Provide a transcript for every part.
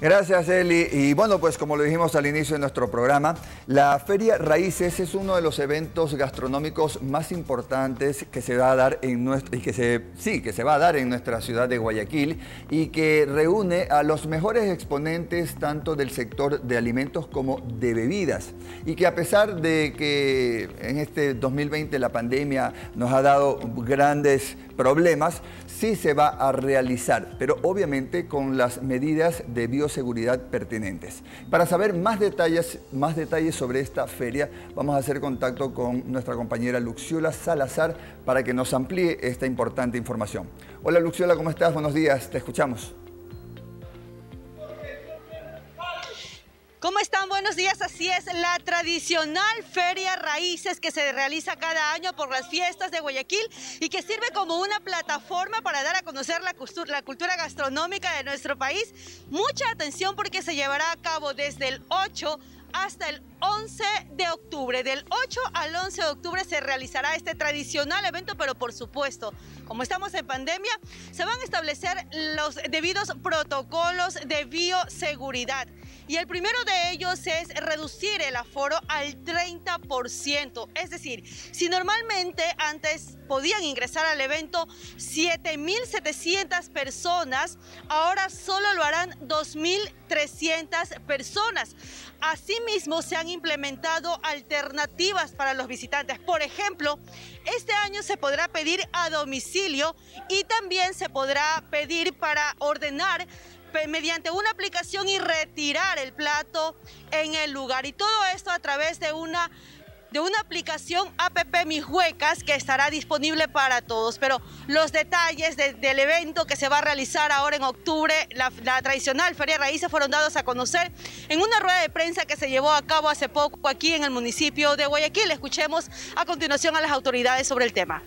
Gracias, Eli. Y bueno, pues como lo dijimos al inicio de nuestro programa, la Feria Raíces es uno de los eventos gastronómicos más importantes que se va a dar en nuestra ciudad de Guayaquil y que reúne a los mejores exponentes tanto del sector de alimentos como de bebidas. Y que a pesar de que en este 2020 la pandemia nos ha dado grandes problemas, sí se va a realizar, pero obviamente con las medidas de bioseguridad pertinentes. Para saber más detalles sobre esta feria, vamos a hacer contacto con nuestra compañera Luxiola Salazar para que nos amplíe esta importante información. Hola Luxiola, ¿cómo estás? Buenos días, te escuchamos. ¿Cómo están? Buenos días. Así es, la tradicional Feria Raíces que se realiza cada año por las fiestas de Guayaquil y que sirve como una plataforma para dar a conocer la cultura gastronómica de nuestro país. Mucha atención porque se llevará a cabo desde el 8 hasta el 11 de octubre. Del 8 al 11 de octubre se realizará este tradicional evento, pero por supuesto, como estamos en pandemia, se van a establecer los debidos protocolos de bioseguridad. Y el primero de ellos es reducir el aforo al 30%. Es decir, si normalmente antes podían ingresar al evento 7.700 personas, ahora solo lo harán 2.300 personas. Asimismo, se han implementado alternativas para los visitantes. Por ejemplo, este año se podrá pedir a domicilio y también se podrá pedir para ordenar mediante una aplicación y retirar el plato en el lugar. Y todo esto a través de una aplicación app Mis Huecas que estará disponible para todos. Pero los detalles del evento que se va a realizar ahora en octubre, la tradicional Feria Raíces, fueron dados a conocer en una rueda de prensa que se llevó a cabo hace poco aquí en el municipio de Guayaquil. Escuchemos a continuación a las autoridades sobre el tema.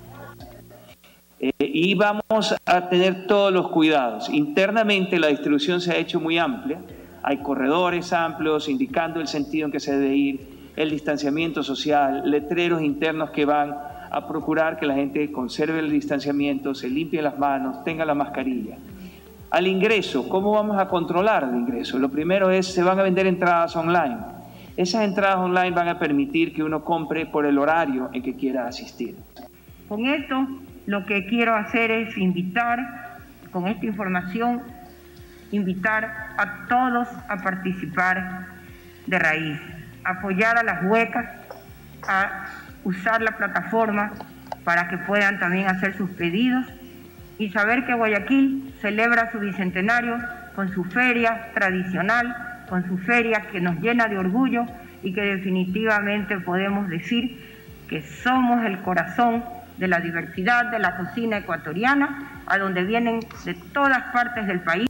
Y vamos a tener todos los cuidados. Internamente la distribución se ha hecho muy amplia. Hay corredores amplios indicando el sentido en que se debe ir, el distanciamiento social, letreros internos que van a procurar que la gente conserve el distanciamiento, se limpie las manos, tenga la mascarilla. Al ingreso, ¿cómo vamos a controlar el ingreso? Lo primero es, se van a vender entradas online. Esas entradas online van a permitir que uno compre por el horario en que quiera asistir. Con esto, lo que quiero hacer es invitar, con esta información, invitar a todos a participar de raíz, apoyar a las huecas, a usar la plataforma para que puedan también hacer sus pedidos y saber que Guayaquil celebra su bicentenario con su feria tradicional, con su feria que nos llena de orgullo y que definitivamente podemos decir que somos el corazón de la diversidad de la cocina ecuatoriana, a donde vienen de todas partes del país.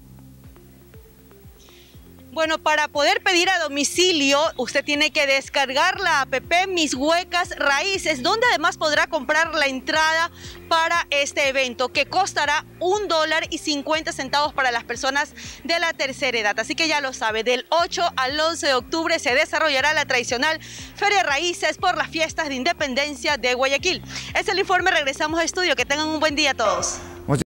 Bueno, para poder pedir a domicilio, usted tiene que descargar la app Mis Huecas Raíces, donde además podrá comprar la entrada para este evento, que costará $1.50 para las personas de la tercera edad. Así que ya lo sabe, del 8 al 11 de octubre se desarrollará la tradicional Feria Raíces por las fiestas de independencia de Guayaquil. Es el informe, regresamos a estudio. Que tengan un buen día a todos.